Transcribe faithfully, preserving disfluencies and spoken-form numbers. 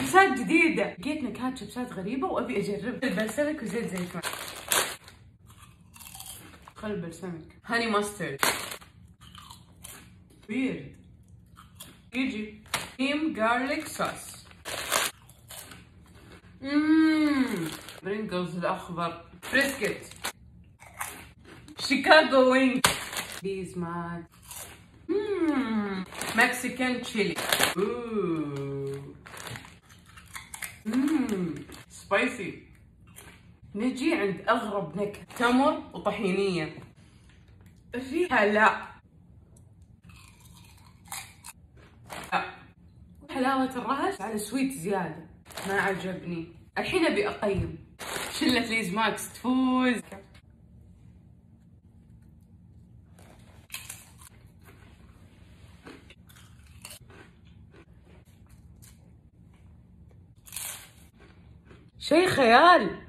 شيبسات جديدة، لقيت نكهات شيبسات غريبة وأبي أجرب. البلسمك وزيت زيتون. خل البلسمك. هاني ماسترد. ويرد. يجي. كريم جارليك صوص. ممم برينجلز الأخضر. بريسكت. شيكاغو وينج. بيز ماد. ممم مكسيكان تشيلي. اوه ممم سبايسي. نجي عند أغرب نكهة، تمر وطحينية. الريحة لا لا، حلاوة الرهش على سويت زيادة، ما عجبني. الحين أبي أقيم. شلة ليز ماكس تفوز. شي خيال.